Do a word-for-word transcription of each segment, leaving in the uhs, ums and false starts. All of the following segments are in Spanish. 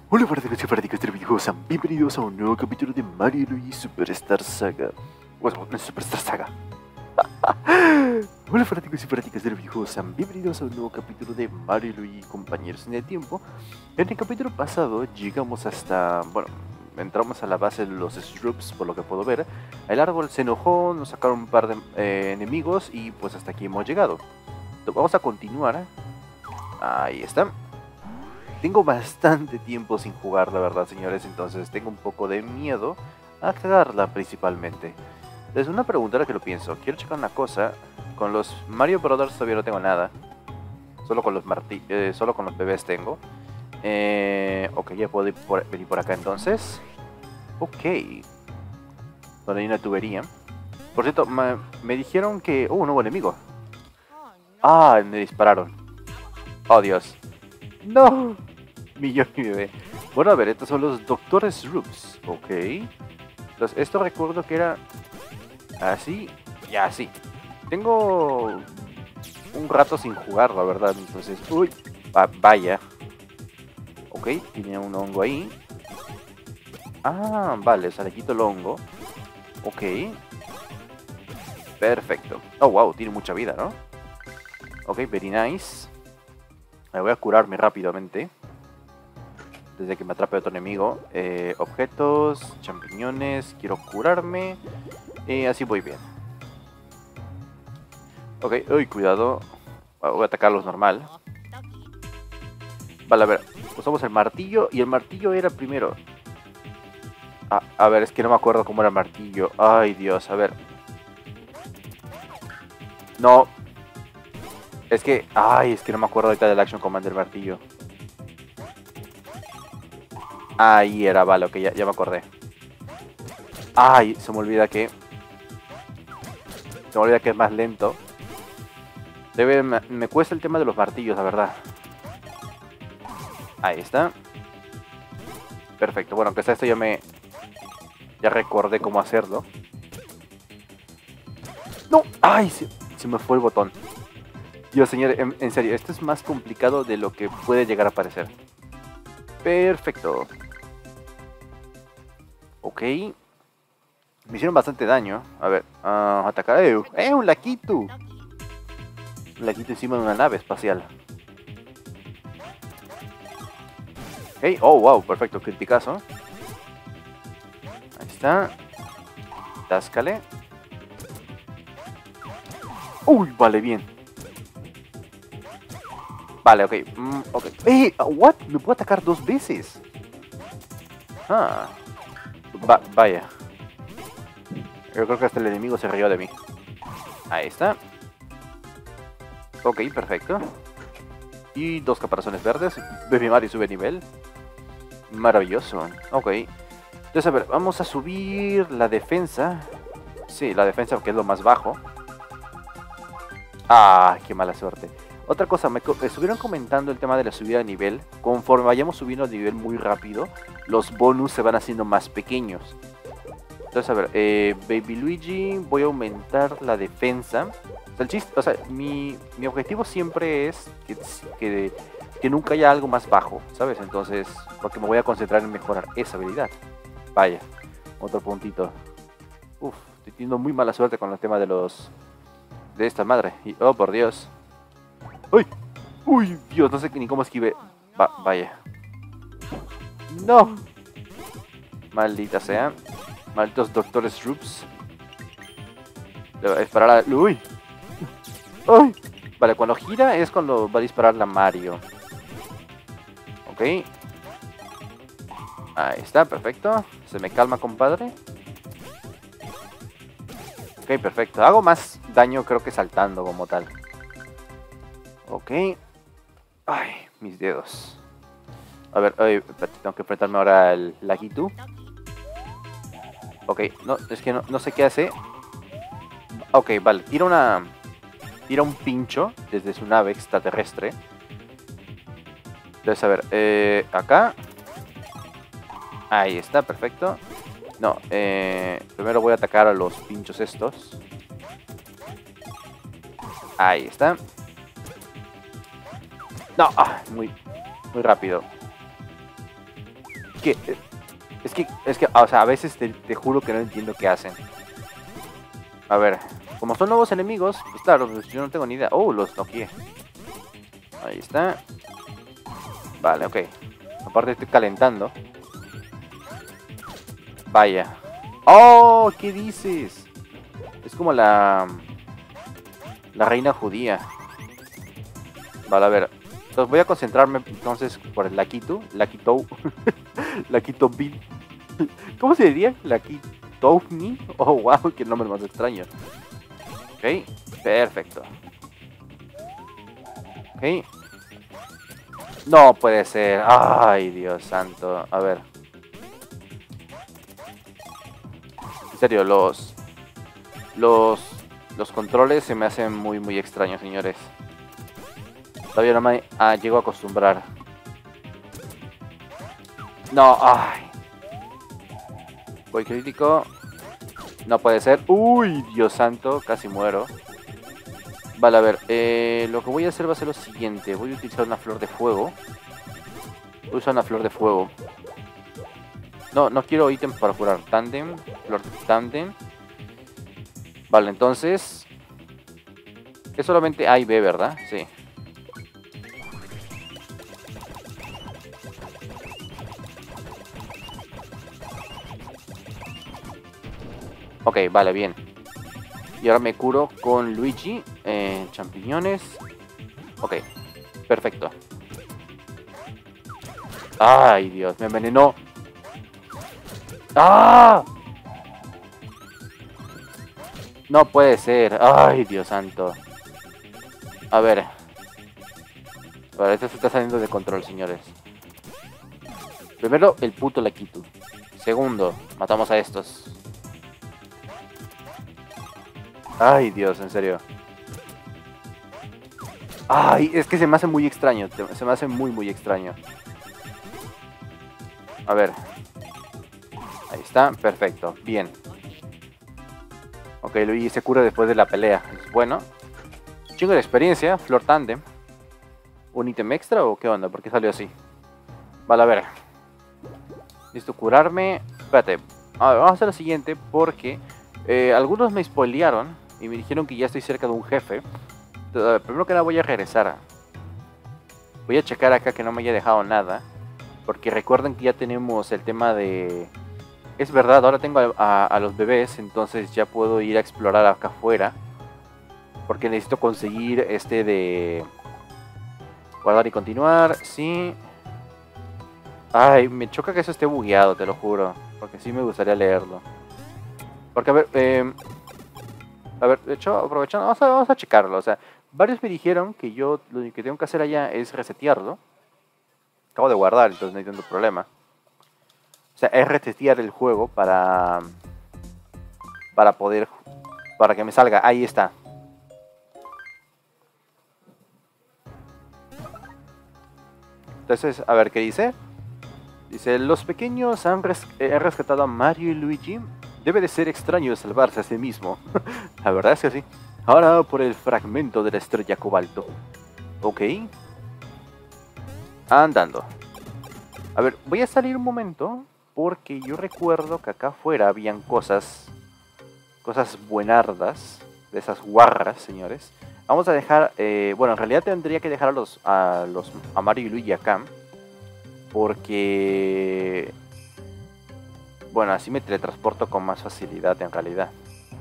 Hola fanáticos y fanáticas del videojuego, sean bienvenidos a un nuevo capítulo de Mario y Luigi Superstar Saga. Bueno, no es Superstar Saga. Hola fanáticos y fanáticas del videojuego, sean bienvenidos a un nuevo capítulo de Mario y Luigi Compañeros en el Tiempo. En el capítulo pasado llegamos hasta, bueno, entramos a la base de los Shrubs, por lo que puedo ver. El árbol se enojó, nos sacaron un par de eh, enemigos y pues hasta aquí hemos llegado. Entonces, vamos a continuar. Ahí está. Tengo bastante tiempo sin jugar, la verdad, señores, entonces tengo un poco de miedo a cagarla principalmente. Entonces, una pregunta ahora que lo pienso. Quiero checar una cosa. Con los Mario Brothers todavía no tengo nada. Solo con los, marti eh, solo con los bebés tengo. Eh, ok, ya puedo ir por, venir por acá entonces. Ok. Donde hay una tubería. Por cierto, me, me dijeron que... Uh, un nuevo enemigo. Ah, me dispararon. Oh, Dios. No. Mi yo, mi bebé. Bueno, a ver, estos son los Doctores Roops. Ok. Entonces, esto recuerdo que era así y así. Tengo un rato sin jugar, la verdad. Entonces, uy, va, vaya. Ok, tiene un hongo ahí. Ah, vale, o sea, le quito el hongo. Ok. Perfecto. Oh, wow, tiene mucha vida, ¿no? Ok, very nice. Me voy a curarme rápidamente. Desde que me atrape otro enemigo. Eh, objetos, champiñones, quiero curarme. Y así voy bien. Ok, uy, cuidado. Voy a atacarlos normal. Vale, a ver. Usamos el martillo y el martillo era primero. Ah, a ver, es que no me acuerdo cómo era el martillo. Ay, Dios, a ver. No. Es que, ay, es que no me acuerdo ahorita del Action Command del martillo. Ahí era, vale, ok, ya, ya me acordé. Ay, se me olvida que... Se me olvida que es más lento. Debe, me, me cuesta el tema de los martillos, la verdad. Ahí está. Perfecto, bueno, aunque sea esto ya me... Ya recordé cómo hacerlo. ¡No! ¡Ay! Se, se me fue el botón. Dios, señor, en, en serio, esto es más complicado de lo que puede llegar a parecer. Perfecto. Ok. Me hicieron bastante daño. A ver, uh, atacar. ¡Eh! ¡Eh! ¡Un laquito! Un laquito encima de una nave espacial. Ok. Oh, wow, perfecto. Criticazo. Ahí está. Táscale. Uy, vale, bien. Vale, ok. Mm, ok. ¡Eh! ¿What? ¿Me puedo atacar dos veces? Ah. Va vaya. Yo creo que hasta el enemigo se rió de mí. Ahí está. Ok, perfecto. Y dos caparazones verdes. Baby Mario sube nivel. Maravilloso. Ok. Entonces, a ver, vamos a subir la defensa. Sí, la defensa que es lo más bajo. Ah, qué mala suerte. Otra cosa, me estuvieron comentando el tema de la subida de nivel. Conforme vayamos subiendo de nivel muy rápido, los bonus se van haciendo más pequeños. Entonces, a ver, eh, Baby Luigi, voy a aumentar la defensa. O sea, el chiste, o sea, mi, mi objetivo siempre es que, que, que nunca haya algo más bajo, ¿sabes? Entonces, porque me voy a concentrar en mejorar esa habilidad. Vaya, otro puntito. Uf, estoy teniendo muy mala suerte con el tema de los... De esta madre. Y, oh, por Dios. ¡Uy! ¡Uy, Dios! No sé ni cómo esquive. Va, vaya. ¡No! Maldita sea. Malditos Doctores Roops. Le va a disparar a... ¡Uy! ¡Uy! Vale, cuando gira es cuando va a disparar la Mario. Ok. Ahí está, perfecto. Se me calma, compadre. Ok, perfecto. Hago más daño creo que saltando como tal. Ok. Ay, mis dedos. A ver, ay, tengo que enfrentarme ahora al Lagitu. Ok, no, es que no, no sé qué hace. Ok, vale, tira una... Tira un pincho desde su nave extraterrestre. Entonces, a ver, eh, acá. Ahí está, perfecto. No, eh, primero voy a atacar a los pinchos estos. Ahí está. No, ah, muy, muy rápido. Que, es que, es que, o sea, a veces te, te juro que no entiendo qué hacen. A ver, como son nuevos enemigos, pues claro, pues yo no tengo ni idea. Oh, los noqueé. Ahí está. Vale, ok. Aparte estoy calentando. Vaya. ¡Oh! ¿Qué dices? Es como la... La reina judía. Vale, a ver. Entonces voy a concentrarme entonces por el Lakitu. Lakitou. Lakitou Bill. ¿Cómo se diría? Lakitouni. Oh, wow, qué nombre más extraño. Ok, perfecto. Ok. No puede ser. Ay, Dios santo. A ver. En serio, los... Los... Los controles se me hacen muy, muy extraños, señores. Todavía no me ah, llego a acostumbrar. No, ay. Voy crítico. No puede ser. Uy, Dios santo, casi muero. Vale, a ver. Eh, lo que voy a hacer va a ser lo siguiente. Voy a utilizar una flor de fuego. Voy a usar una flor de fuego. No, no quiero ítem para curar. Tandem. Flor de tandem. Vale, entonces... Es solamente A y B, ¿verdad? Sí. Ok, vale, bien. Y ahora me curo con Luigi. Eh, champiñones. Ok, perfecto. Ay, Dios, me envenenó. ¡Ah! No puede ser. Ay, Dios santo. A ver. Vale, esto se está saliendo de control, señores. Primero, el puto Lakitu. Segundo, matamos a estos. Ay, Dios, en serio. Ay, es que se me hace muy extraño. Se me hace muy, muy extraño. A ver. Ahí está, perfecto, bien. Ok, Luigi se cura después de la pelea. Es bueno. Chingo de experiencia, Flor Tandem. ¿Un ítem extra o qué onda? ¿Por qué salió así? Vale, a ver. Listo, curarme. Espérate. A ver, vamos a hacer lo siguiente porque eh, algunos me spoilearon y me dijeron que ya estoy cerca de un jefe. Entonces, primero que nada voy a regresar. Voy a checar acá que no me haya dejado nada. Porque recuerden que ya tenemos el tema de... Es verdad, ahora tengo a, a, a los bebés, entonces ya puedo ir a explorar acá afuera. Porque necesito conseguir este de... Guardar y continuar, sí. Ay, me choca que eso esté bugueado, te lo juro. Porque sí me gustaría leerlo. Porque, a ver, eh... A ver, de hecho, aprovechando, vamos a, vamos a checarlo. O sea, varios me dijeron que yo lo que tengo que hacer allá es resetearlo. Acabo de guardar, entonces no hay tanto problema. O sea, es resetear el juego para... Para poder... Para que me salga, ahí está. Entonces, a ver, ¿qué dice? Dice, los pequeños han res eh, rescatado a Mario y Luigi. Debe de ser extraño salvarse a sí mismo. La verdad es que sí. Ahora por el fragmento de la estrella cobalto. Ok. Andando. A ver, voy a salir un momento. Porque yo recuerdo que acá afuera habían cosas. Cosas buenardas. De esas guarras, señores. Vamos a dejar... Eh, bueno, en realidad tendría que dejar a los, a los a Mario y Luigi acá. Porque... Bueno, así me teletransporto con más facilidad en realidad.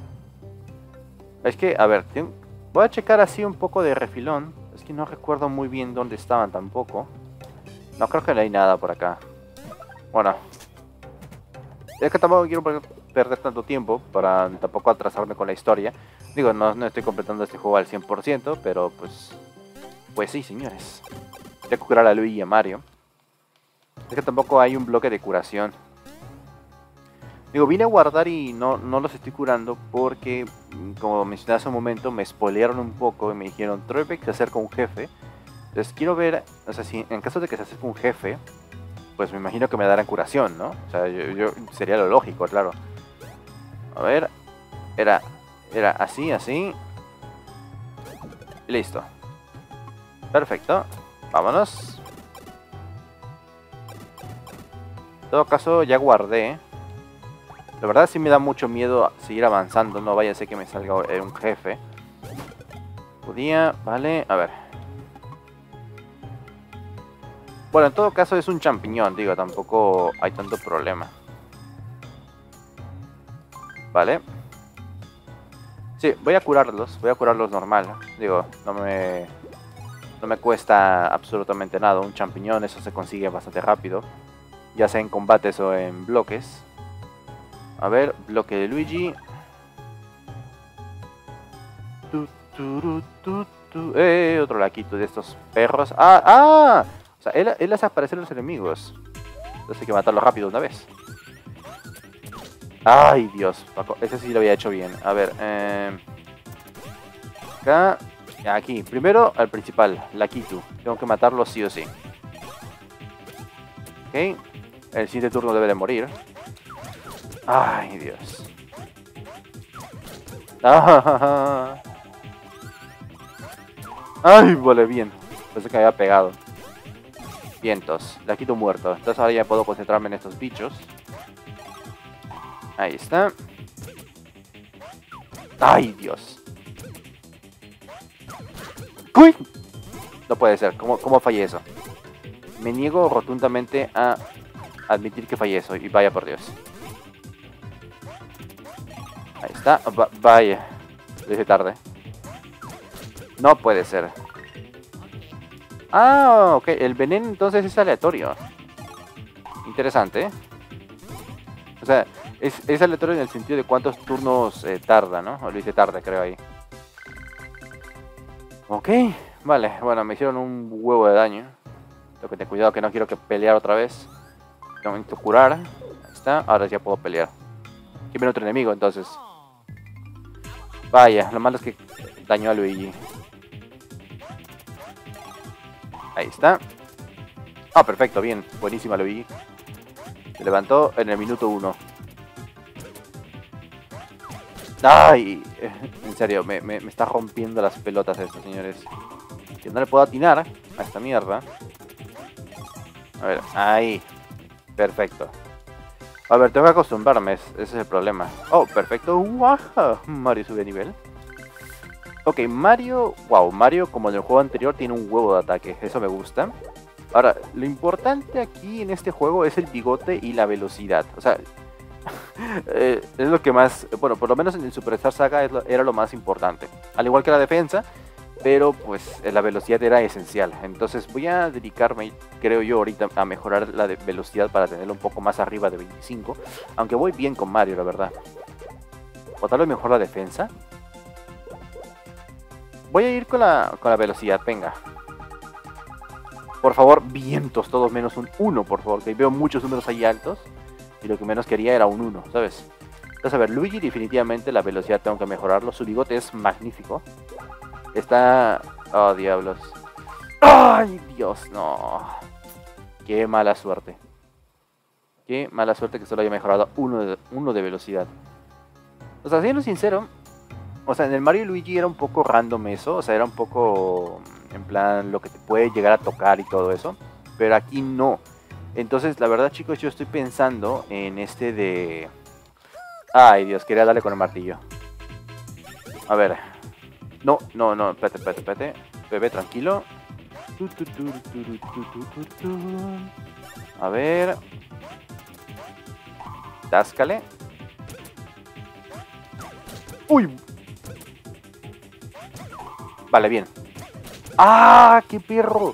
Es que, a ver, tengo, voy a checar así un poco de refilón. Es que no recuerdo muy bien dónde estaban tampoco. No creo que no hay nada por acá. Bueno. Es que tampoco quiero perder tanto tiempo para tampoco atrasarme con la historia. Digo, no, no estoy completando este juego al cien por ciento, pero pues... Pues sí, señores. Voy a curar a Luigi y a Mario. Es que tampoco hay un bloque de curación. Digo, vine a guardar y no, no los estoy curando porque, como mencioné hace un momento, me spoilearon un poco y me dijeron, Troybeck se acerca un jefe. Entonces quiero ver, o sea, si en caso de que se acerque un jefe, pues me imagino que me darán curación, ¿no? O sea, yo, yo sería lo lógico, claro. A ver, era, era así, así. Listo. Perfecto. Vámonos. En todo caso, ya guardé. La verdad sí me da mucho miedo seguir avanzando. No vaya a ser que me salga un jefe. Podía, vale, a ver. Bueno, en todo caso es un champiñón, digo, tampoco hay tanto problema. Vale. Sí, voy a curarlos, voy a curarlos normal. Digo, no me... No me cuesta absolutamente nada. Un champiñón, eso se consigue bastante rápido. Ya sea en combates o en bloques. A ver, bloque de Luigi. Tu, tu, tu, tu. Eh, otro laquito de estos perros. ¡Ah! ¡Ah! O sea, él, él hace aparecer a los enemigos. Entonces hay que matarlo rápido una vez. ¡Ay, Dios! Ese sí lo había hecho bien. A ver, eh... acá... Aquí, primero al principal, Lakitu. Tengo que matarlo sí o sí. Ok. El siguiente turno debe de morir. Ay, Dios. Ah, ay, vale, bien. Pensé que me había pegado. Vientos, Lakitu muerto. Entonces ahora ya puedo concentrarme en estos bichos. Ahí está. Ay, Dios. ¡Uy! No puede ser, ¿cómo, cómo fallé eso? Me niego rotundamente a admitir que fallé eso, y vaya por Dios. Ahí está, Va vaya. Lo hice tarde. No puede ser. Ah, ok, el veneno entonces es aleatorio. Interesante, ¿eh? O sea, es, es aleatorio en el sentido de cuántos turnos eh, tarda, ¿no? O lo hice tarde, creo ahí. Ok, vale, bueno, me hicieron un huevo de daño. Tengo que tener cuidado que no quiero que pelear otra vez. Tengo que curar. Ahí está, ahora ya puedo pelear. Aquí viene otro enemigo, entonces. Vaya, lo malo es que dañó a Luigi. Ahí está. Ah, perfecto, bien, buenísima Luigi. Se levantó en el minuto uno. ¡Ay! En serio, me, me, me está rompiendo las pelotas esto, señores. Que no le puedo atinar a esta mierda. A ver, ahí. Perfecto. A ver, tengo que acostumbrarme, ese es el problema. Oh, perfecto. ¡Wow! Mario sube de nivel. Ok, Mario... Wow, Mario, como en el juego anterior, tiene un huevo de ataque. Eso me gusta. Ahora, lo importante aquí en este juego es el bigote y la velocidad. O sea... Eh, es lo que más, bueno, por lo menos en el Superstar Saga es lo, era lo más importante, al igual que la defensa, pero pues la velocidad era esencial. Entonces voy a dedicarme, creo yo, ahorita a mejorar la de velocidad para tenerlo un poco más arriba de veinticinco, aunque voy bien con Mario, la verdad. O tal vez mejor la defensa. Voy a ir con la, con la velocidad, venga. Por favor, vientos, todos menos un uno, por favor, que veo muchos números ahí altos. Y lo que menos quería era un uno, ¿sabes? Entonces, a ver, Luigi definitivamente la velocidad tengo que mejorarlo. Su bigote es magnífico. Está... Oh, diablos. ¡Ay, Dios! No. Qué mala suerte. Qué mala suerte que solo haya mejorado uno de, uno de velocidad. O sea, siendo sincero, o sea, en el Mario y Luigi era un poco random eso. O sea, era un poco... En plan, lo que te puede llegar a tocar y todo eso. Pero aquí no. Entonces, la verdad, chicos, yo estoy pensando en este de... Ay, Dios, quería darle con el martillo. A ver. No, no, no, espérate, espérate, espérate. Bebé, tranquilo. A ver. Táscale. ¡Uy! Vale, bien. ¡Ah, qué perro!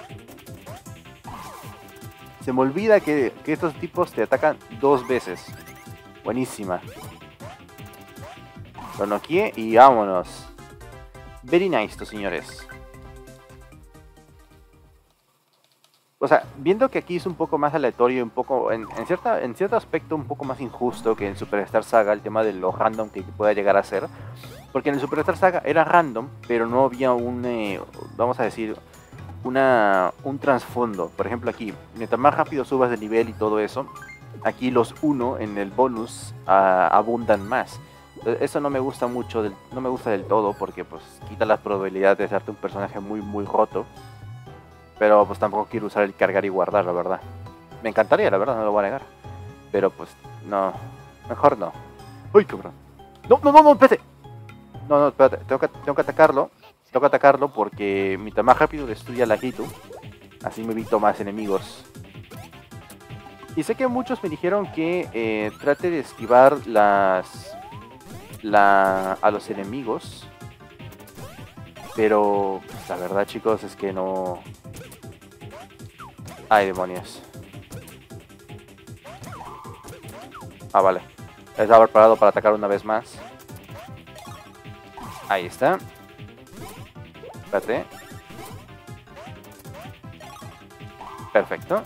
Se me olvida que, que estos tipos te atacan dos veces. Buenísima. Lo noqueé y vámonos. Very nice, estos señores. O sea, viendo que aquí es un poco más aleatorio, un poco, en, en, cierta, en cierto aspecto un poco más injusto que en Superstar Saga, el tema de lo random que pueda llegar a ser. Porque en el Superstar Saga era random, pero no había un, eh, vamos a decir... Una, un trasfondo. Por ejemplo aquí, mientras más rápido subas de nivel y todo eso, aquí los uno en el bonus uh, abundan más. Eso no me gusta mucho, del, no me gusta del todo porque pues quita las probabilidades de hacerte un personaje muy muy roto. Pero pues tampoco quiero usar el cargar y guardar, la verdad. Me encantaría, la verdad, no lo voy a negar. Pero pues, no. Mejor no. ¡Uy, cabrón! ¡No, no, no, no! ¡Espérate! No, no, espérate. Tengo que, tengo que atacarlo. Tengo que atacarlo porque mientras más rápido destruya la Gitu, así me evito más enemigos. Y sé que muchos me dijeron que eh, trate de esquivar las... La, a los enemigos. Pero pues, la verdad, chicos, es que no... Ay, demonios. Ah, vale. Estaba preparado para atacar una vez más. Ahí está. Espérate. Perfecto.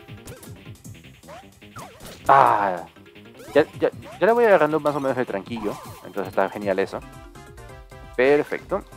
Ah, ya, ya, ya le voy agarrando más o menos el tranquillo. Entonces está genial eso. Perfecto.